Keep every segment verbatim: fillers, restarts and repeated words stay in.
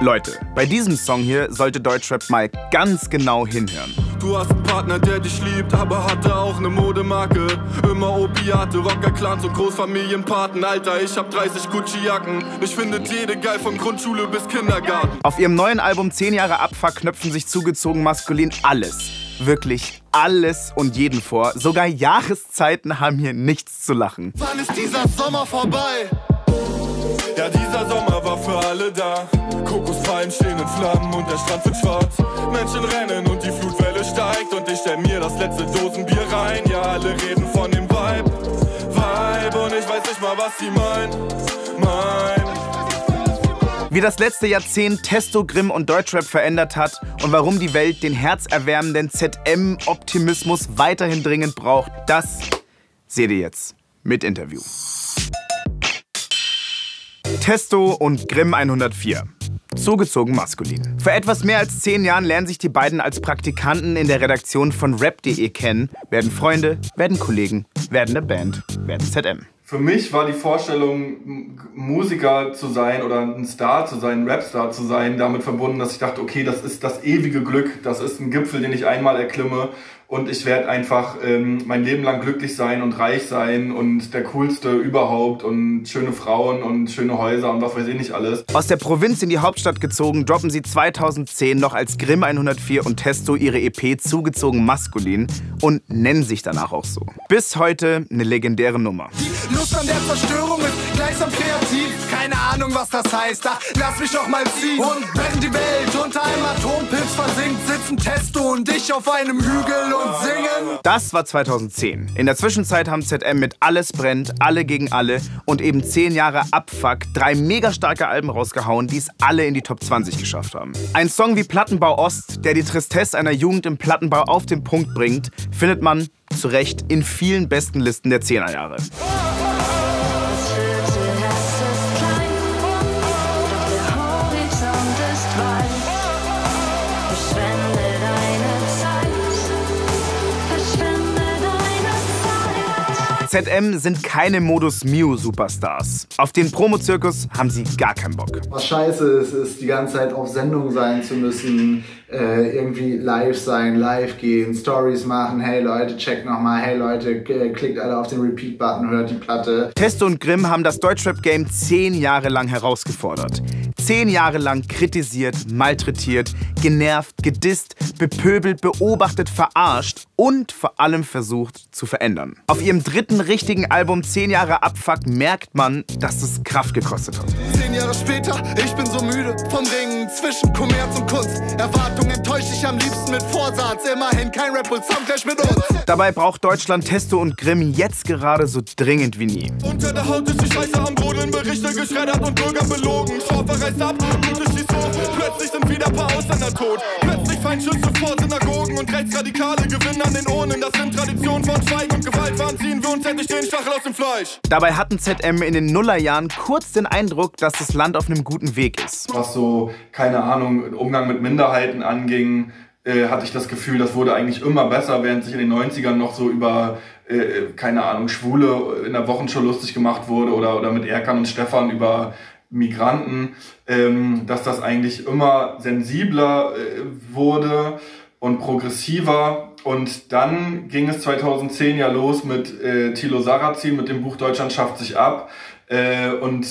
Leute, bei diesem Song hier sollte Deutschrap mal ganz genau hinhören. Du hast einen Partner, der dich liebt, aber hatte auch eine Modemarke. Immer Opiate, Rockerclans und Großfamilienpaten. Alter, ich hab dreißig Gucci-Jacken. Ich findet jede geil von Grundschule bis Kindergarten. Auf ihrem neuen Album zehn Jahre Abfuck knöpfen sich zugezogen maskulin alles, wirklich alles und jeden vor. Sogar Jahreszeiten haben hier nichts zu lachen. Wann ist dieser Sommer vorbei? Ja, dieser Sommer war für alle da. Kokospalmen stehen in Flammen und der Strand wird schwarz. Menschen rennen und die Flutwelle steigt und ich stell mir das letzte Dosenbier rein. Ja, alle reden von dem Vibe, Vibe und ich weiß nicht mal, was sie meinen, meinen. Wie das letzte Jahrzehnt Testo, Grimm und Deutschrap verändert hat und warum die Welt den herzerwärmenden Z M-Optimismus weiterhin dringend braucht, das seht ihr jetzt mit Interview. Testo und Grimm hundertvier. Zugezogen maskulin. Vor etwas mehr als zehn Jahren lernen sich die beiden als Praktikanten in der Redaktion von rap punkt de kennen, werden Freunde, werden Kollegen, werden eine Band, werden Z M. Für mich war die Vorstellung, Musiker zu sein oder ein Star zu sein, ein Rapstar zu sein, damit verbunden, dass ich dachte, okay, das ist das ewige Glück, das ist ein Gipfel, den ich einmal erklimme und ich werde einfach ähm, mein Leben lang glücklich sein und reich sein und der Coolste überhaupt und schöne Frauen und schöne Häuser und was weiß ich nicht alles. Aus der Provinz in die Hauptstadt gezogen, droppen sie zweitausendzehn noch als Grimm hundertvier und Testo ihre E P Zugezogen maskulin und nennen sich danach auch so. Bis heute eine legendäre Nummer. Die Lust an der Zerstörung ist gleichsam kreativ. Keine Ahnung, was das heißt, da lass mich doch mal ziehen. Und wenn die Welt unter einem Atompilz versinkt, sitzen Testo und ich auf einem Hügel und singen. Das war zweitausendzehn. In der Zwischenzeit haben Z M mit Alles brennt, Alle gegen alle und eben zehn Jahre Abfuck drei mega starke Alben rausgehauen, die es alle in die Top zwanzig geschafft haben. Ein Song wie Plattenbau Ost, der die Tristesse einer Jugend im Plattenbau auf den Punkt bringt, findet man zu Recht in vielen besten Listen der Zehnerjahre. Z M sind keine Modus Mio Superstars. Auf den Promo-Zirkus haben sie gar keinen Bock. Was scheiße ist, ist die ganze Zeit auf Sendung sein zu müssen, äh, irgendwie live sein, live gehen, Stories machen, hey Leute, checkt nochmal, hey Leute, klickt alle auf den Repeat-Button, hört die Platte. Testo und Grimm haben das Deutschrap-Game zehn Jahre lang herausgefordert. Zehn Jahre lang kritisiert, malträtiert, genervt, gedisst, bepöbelt, beobachtet, verarscht und vor allem versucht zu verändern. Auf ihrem dritten richtigen Album zehn Jahre Abfuck merkt man, dass es Kraft gekostet hat. Zehn Jahre später, ich bin so müde vom Ringen zwischen Kommerz und Kunst. Erwartung enttäuscht ich am liebsten mit Vorsatz. Immerhin kein Rap und Soundclash mit uns. Dabei braucht Deutschland Testo und Grimm jetzt gerade so dringend wie nie. Unter der Haut ist die Scheiße am Brodeln, Berichte geschreddert und Bürger belogen. Schorfer reißt ab, Blute schießt hoch. Plötzlich sind wieder ein paar Ausländer tot. Plötzlich Feindschüsse vor Synagogen und Rechtsradikale gewinnen an den Urnen. Das sind Traditionen von Schweigen und Gewalt. Wann ziehen wir uns endlich den Stachel aus dem Fleisch? Dabei hatten Z M in den Nullerjahren kurz den Eindruck, dass das Land auf einem guten Weg ist. Was so, keine Ahnung, Umgang mit Minderheiten anging, äh, hatte ich das Gefühl, das wurde eigentlich immer besser, während sich in den neunzigern noch so über, äh, keine Ahnung, Schwule in der Wochenshow lustig gemacht wurde oder, oder mit Erkan und Stefan über Migranten, ähm, dass das eigentlich immer sensibler äh, wurde und progressiver. Und dann ging es zweitausendzehn ja los mit äh, Thilo Sarrazin, mit dem Buch Deutschland schafft sich ab. Äh, und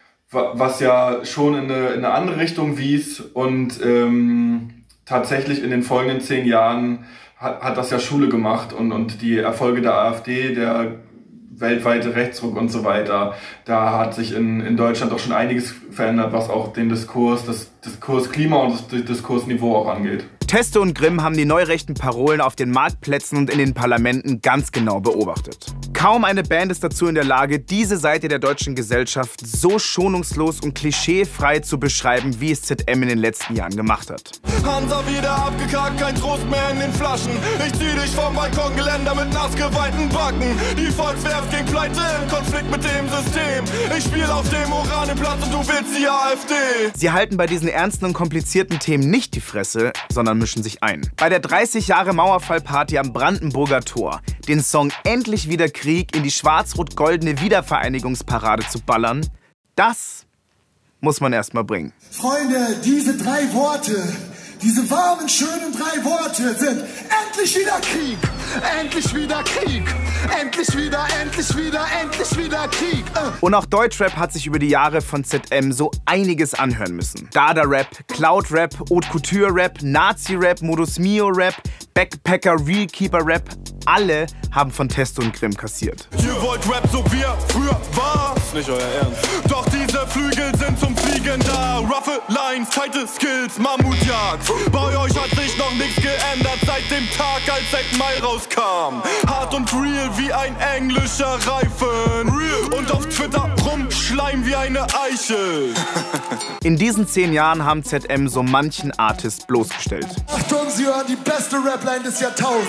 was ja schon in eine, in eine andere Richtung wies. Und ähm, tatsächlich in den folgenden zehn Jahren hat, hat das ja Schule gemacht. Und, und die Erfolge der AfD, der weltweite Rechtsruck und so weiter, da hat sich in, in Deutschland auch schon einiges verändert, was auch den Diskurs, das Diskursklima und das Diskursniveau auch angeht. Testo und Grimm haben die neurechten Parolen auf den Marktplätzen und in den Parlamenten ganz genau beobachtet. Kaum eine Band ist dazu in der Lage, diese Seite der deutschen Gesellschaft so schonungslos und klischeefrei zu beschreiben, wie es Z M in den letzten Jahren gemacht hat. Hansa wieder abgekackt, kein Trost mehr in den Flaschen. Ich zieh dich vom Balkongeländer mit nass geweinten Backen. Die Volkswerft ging pleite im Konflikt mit dem System. Ich spiel auf dem Oranienplatz und du willst die AfD. Sie halten bei diesen ernsten und komplizierten Themen nicht die Fresse, sondern mischen sich ein. Bei der dreißig Jahre Mauerfall-Party am Brandenburger Tor den Song Endlich wieder Krieg in die schwarz-rot-goldene Wiedervereinigungsparade zu ballern, das muss man erst mal bringen. Freunde, diese drei Worte, diese warmen, schönen drei Worte sind endlich wieder Krieg, endlich wieder Krieg, endlich wieder, endlich wieder, endlich wieder Krieg. Äh. Und auch Deutschrap hat sich über die Jahre von Z M so einiges anhören müssen. Dada-Rap, Cloud-Rap, Haute Couture-Rap, Nazi-Rap, Modus Mio-Rap, Backpacker, Realkeeper-Rap, alle haben von Testo und Grimm kassiert. Ihr wollt Rap so wie er früher war, ist nicht euer Ernst. Doch diese Flügel sind zum Fliegen da. Roughe Lines, tighte Skills, Mammutjagd. Bei euch hat sich noch nichts geändert seit dem Tag, als Zack Mai rauskam. Hart und real wie ein englischer Reifen. Real. Und auf Twitter rumschleim wie eine Eichel. In diesen zehn Jahren haben Z M so manchen Artist bloßgestellt. Achtung, Sie hören die beste Rapline des Jahrtausends.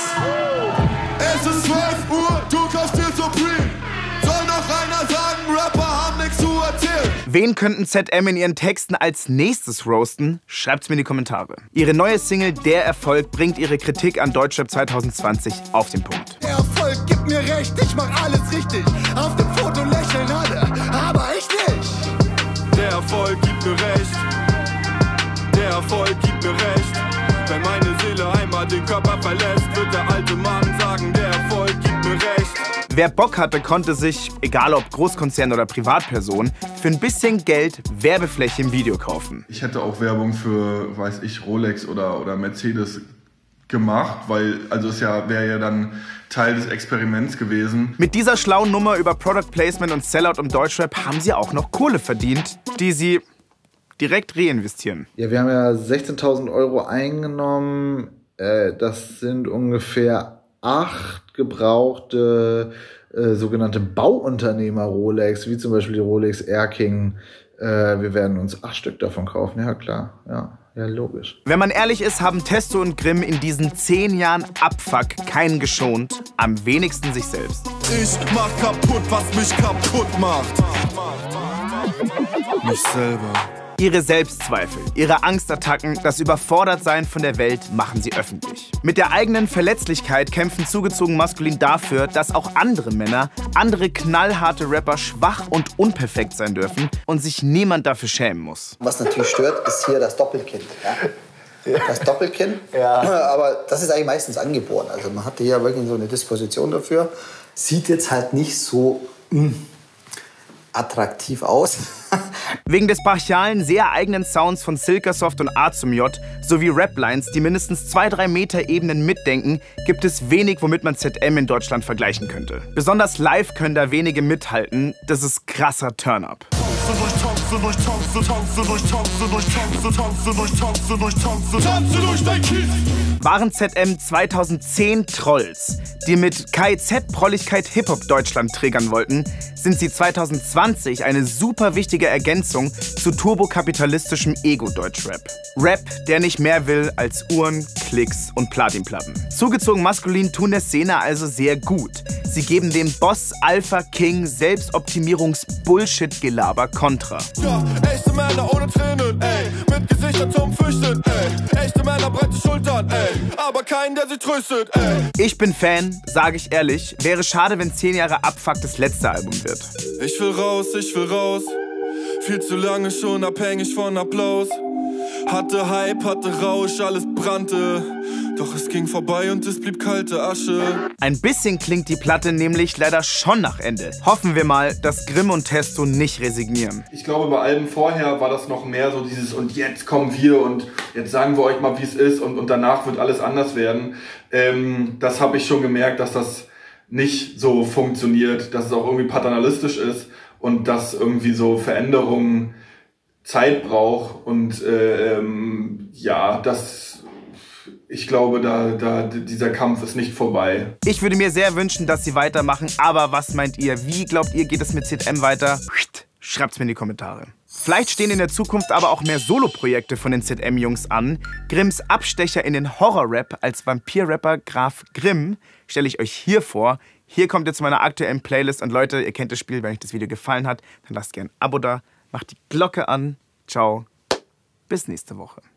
Es ist zwölf Uhr, du kaufst dir Supreme. Soll noch einer sagen, Rapper haben nichts zu erzählen. Wen könnten Z M in ihren Texten als nächstes roasten? Schreibt's mir in die Kommentare. Ihre neue Single Der Erfolg bringt ihre Kritik an Deutschrap zwanzig zwanzig auf den Punkt. Der Erfolg gibt mir recht, ich mach alles richtig. Auf dem Foto lächeln alle, aber ich nicht. Der Erfolg gibt mir recht. Der Erfolg gibt mir recht. Wenn meine Seele einmal den Körper verlässt, wird der alte Mann sagen, der Erfolg gibt mir recht. Wer Bock hatte, konnte sich, egal ob Großkonzern oder Privatperson, für ein bisschen Geld Werbefläche im Video kaufen. Ich hätte auch Werbung für, weiß ich, Rolex oder, oder Mercedes gemacht, weil, also es ja, wäre ja dann Teil des Experiments gewesen. Mit dieser schlauen Nummer über Product Placement und Sellout im Deutschrap haben sie auch noch Kohle verdient, die sie direkt reinvestieren. Ja, wir haben ja sechzehntausend Euro eingenommen. Äh, das sind ungefähr acht gebrauchte äh, sogenannte Bauunternehmer-Rolex, wie zum Beispiel die Rolex Air King. Äh, wir werden uns acht Stück davon kaufen, ja klar. Ja, ja, logisch. Wenn man ehrlich ist, haben Testo und Grimm in diesen zehn Jahren Abfuck keinen geschont, am wenigsten sich selbst. Ich mach kaputt, was mich kaputt macht. Mich selber. Ihre Selbstzweifel, ihre Angstattacken, das Überfordertsein von der Welt machen sie öffentlich. Mit der eigenen Verletzlichkeit kämpfen zugezogen maskulin dafür, dass auch andere Männer, andere knallharte Rapper schwach und unperfekt sein dürfen und sich niemand dafür schämen muss. Was natürlich stört, ist hier das Doppelkinn. Ja? Das Doppelkinn, ja. Aber das ist eigentlich meistens angeboren. Also man hatte hier wirklich so eine Disposition dafür. Sieht jetzt halt nicht so mh, attraktiv aus. Wegen des brachialen, sehr eigenen Sounds von Silkasoft und A zum J sowie Raplines, die mindestens zwei, drei Meter Ebenen mitdenken, gibt es wenig, womit man Z M in Deutschland vergleichen könnte. Besonders live können da wenige mithalten, das ist krasser Turn-up. Tanze durch, tanze, tanze durch, tanze durch, tanze, tanze durch, tanze durch, tanze, tanze durch dein Kies. Waren Z M zweitausendzehn Trolls, die mit K I Z-Prolligkeit Hip-Hop Deutschland triggern wollten, sind sie zweitausendzwanzig eine super wichtige Ergänzung zu turbokapitalistischem Ego-Deutschrap. Rap, der nicht mehr will als Uhren, Klicks und Platinplatten. Zugezogen maskulin tun der Szene also sehr gut. Sie geben dem Boss Alpha King Selbstoptimierungs-Bullshit-Gelaber Kontra. Ja, echte Männer ohne Tränen, ey, mit Gesichtern zum Fürchten, ey. Echte Männer, breite Schultern, ey, aber keinen, der sie tröstet, ey. Ich bin Fan, sage ich ehrlich. Wäre schade, wenn zehn Jahre Abfuck das letzte Album wird. Ich will raus, ich will raus. Viel zu lange schon abhängig von Applaus. Hatte Hype, hatte Rausch, alles brannte. Doch es ging vorbei und es blieb kalte Asche. Ein bisschen klingt die Platte nämlich leider schon nach Ende. Hoffen wir mal, dass Grimm und Testo nicht resignieren. Ich glaube, bei Alben vorher war das noch mehr so dieses und jetzt kommen wir und jetzt sagen wir euch mal, wie es ist und, und danach wird alles anders werden. Ähm, das habe ich schon gemerkt, dass das nicht so funktioniert, dass es auch irgendwie paternalistisch ist und dass irgendwie so Veränderungen Zeit braucht und ähm, ja, das ich glaube, da, da, dieser Kampf ist nicht vorbei. Ich würde mir sehr wünschen, dass sie weitermachen, aber was meint ihr? Wie glaubt ihr, geht es mit Z M weiter? Schreibt's mir in die Kommentare. Vielleicht stehen in der Zukunft aber auch mehr Soloprojekte von den Z M-Jungs an. Grimms Abstecher in den Horror-Rap als Vampir-Rapper Graf Grimm stelle ich euch hier vor. Hier kommt jetzt meine aktuellen Playlist und Leute, ihr kennt das Spiel, wenn euch das Video gefallen hat, dann lasst gerne ein Abo da, macht die Glocke an. Ciao, bis nächste Woche.